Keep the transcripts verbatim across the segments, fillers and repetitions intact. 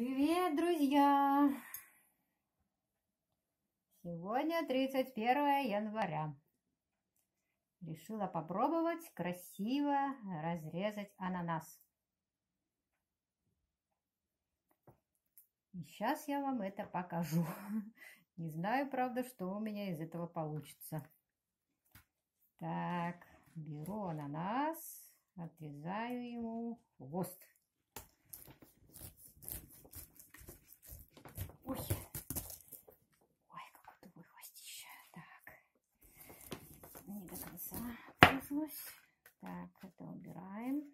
Привет, друзья! Сегодня тридцать первое января. Решила попробовать красиво разрезать ананас. И сейчас я вам это покажу. Не знаю, правда, что у меня из этого получится. Так, беру ананас, отрезаю ему хвост. Ой, ой, какое такое хвостище. Так, не до конца пришлось. Так, это убираем.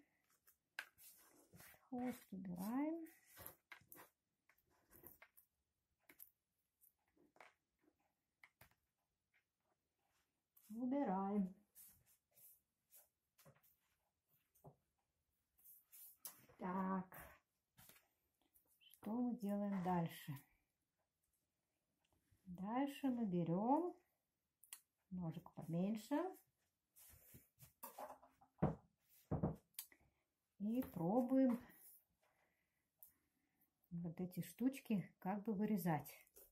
Хвост убираем. Убираем. Так, что мы делаем дальше? Дальше мы берем ножик поменьше и пробуем вот эти штучки как бы вырезать.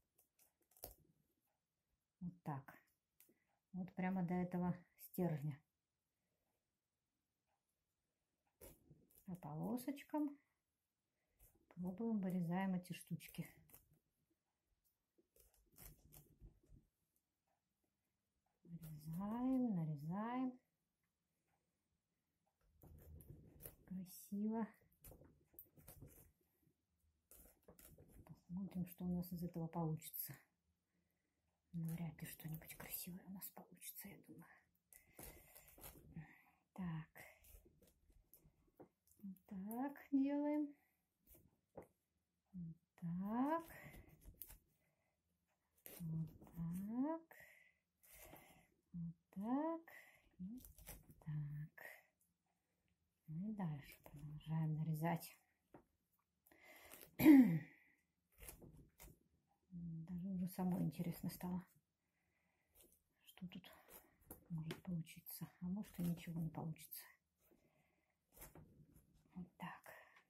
Вот так. Вот прямо до этого стержня. По полосочкам пробуем, вырезаем эти штучки. Нарезаем, нарезаем. Красиво. Посмотрим, что у нас из этого получится. Но вряд ли что-нибудь красивое у нас получится, я думаю. Так. Вот так делаем. Вот так. Вот так. Вот так. И так. Ну и дальше продолжаем нарезать. Даже уже самой интересно стало, что тут может получиться. А может и ничего не получится. Вот так.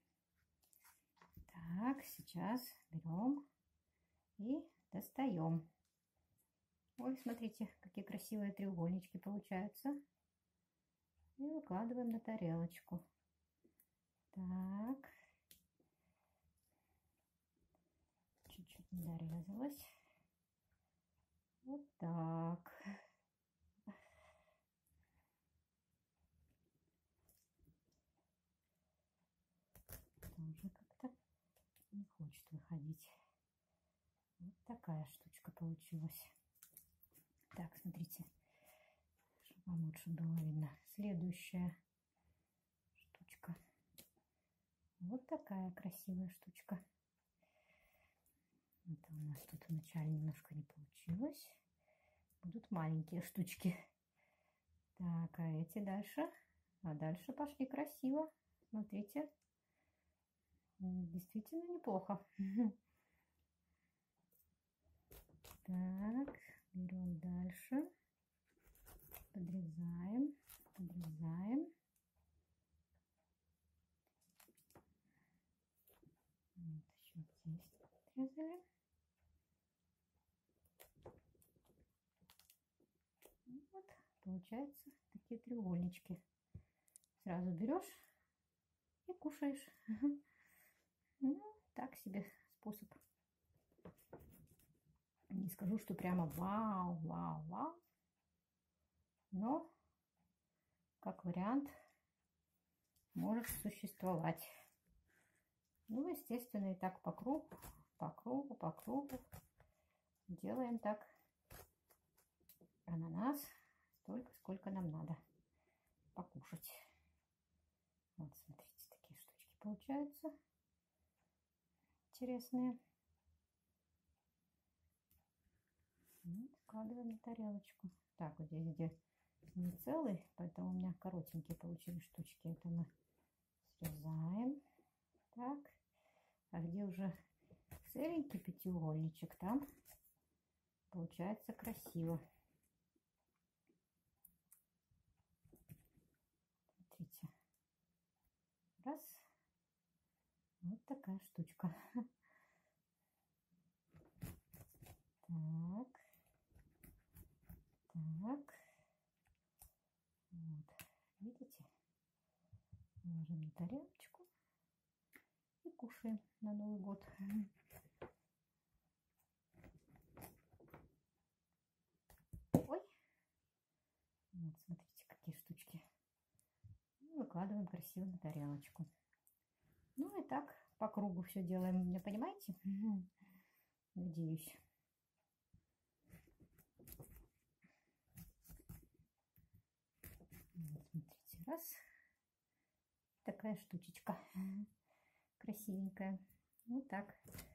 Так, сейчас берем и достаем. Ой, смотрите, какие красивые треугольнички получаются. И выкладываем на тарелочку. Так. Чуть-чуть не дорезалась. Вот так. Тоже как-то не хочет выходить. Вот такая штучка получилась. Так, смотрите, чтобы вам лучше было видно. Следующая штучка. Вот такая красивая штучка. Это у нас тут вначале немножко не получилось. Будут маленькие штучки. Так, а эти дальше? А дальше пошли красиво. Смотрите. Действительно неплохо. Так, берем дальше. Подрезаем. Подрезаем. Вот еще здесь подрезали. Вот, получается такие треугольнички. Сразу берешь и кушаешь. Ну, так себе способ. Не скажу, что прямо вау, вау, вау. Но, как вариант, может существовать. Ну, естественно, и так по кругу, по кругу, по кругу. Делаем так ананас столько, сколько нам надо покушать. Вот, смотрите, такие штучки получаются. Интересные. И складываем на тарелочку. Так, вот здесь где не целый, поэтому у меня коротенькие получились штучки. Это мы срезаем. Так. А где уже целенький пятиугольничек, там получается красиво. Смотрите. Раз. Вот Вот такая штучка. Так. Так. Вот. Видите? Ложим на тарелочку и кушаем на Новый год. Ой. Вот, смотрите, какие штучки. Выкладываем красиво на тарелочку. Ну и так по кругу все делаем. Меня понимаете? Надеюсь. Вот, смотрите, раз. Такая штучечка. Красивенькая. Вот так.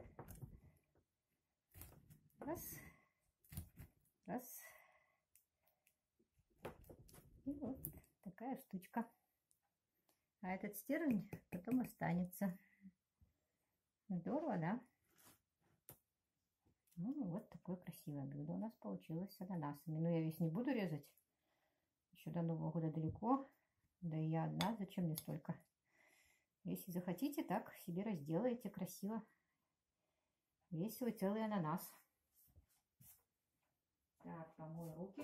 Раз. Раз. И вот такая штучка. А этот стержень потом останется. Здорово, да? Ну, вот такое красивое блюдо у нас получилось с ананасами. Но я весь не буду резать. Еще до Нового года далеко. Да и я одна. Зачем мне столько? Если захотите, так себе разделаете красиво. Весь свой целый ананас. Так, помою руки.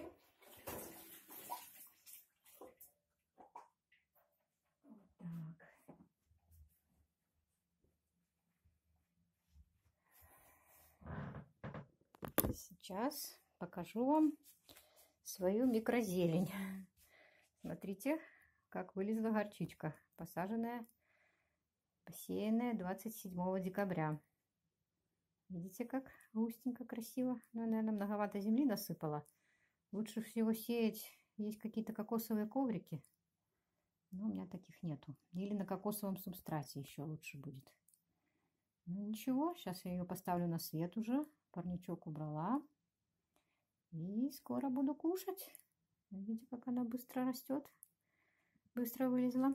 Так. Сейчас покажу вам свою микрозелень. Смотрите, как вылезла горчичка, посаженная, посеянная двадцать седьмого декабря. Видите, как густенько, красиво. Ну, наверное, многовато земли насыпала. Лучше всего сеять, есть какие-то кокосовые коврики. Но у меня таких нету. Или на кокосовом субстрате еще лучше будет. Ну ничего, сейчас я ее поставлю на свет уже. Парничок убрала. И скоро буду кушать. Видите, как она быстро растет. Быстро вылезла.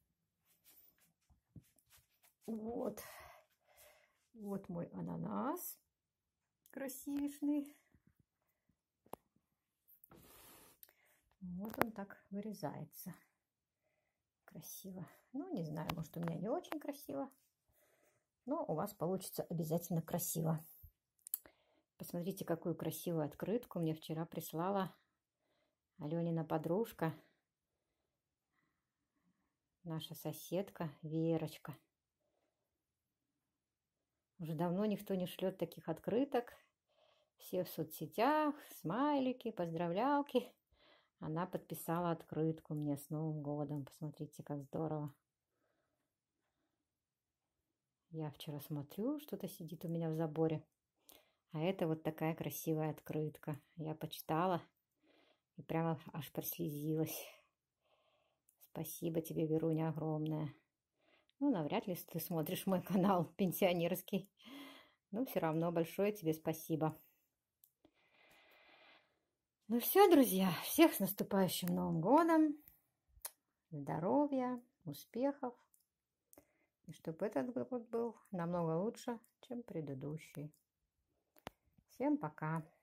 Вот. Вот мой ананас. Красивейший. Вот он так вырезается. Красиво. Ну, не знаю, может, у меня не очень красиво. Но у вас получится обязательно красиво. Посмотрите, какую красивую открытку мне вчера прислала Аленина подружка. Наша соседка Верочка. Уже давно никто не шлет таких открыток. Все в соцсетях, смайлики, поздравлялки. Она подписала открытку мне с Новым годом. Посмотрите, как здорово. Я вчера смотрю, что-то сидит у меня в заборе. А это вот такая красивая открытка. Я почитала и прямо аж прослезилась. Спасибо тебе, Веруня, огромное. Ну, навряд ли ты смотришь мой канал пенсионерский. Но все равно большое тебе спасибо. Ну все, друзья, всех с наступающим Новым годом. Здоровья, успехов. И чтобы этот год был намного лучше, чем предыдущий. Всем пока.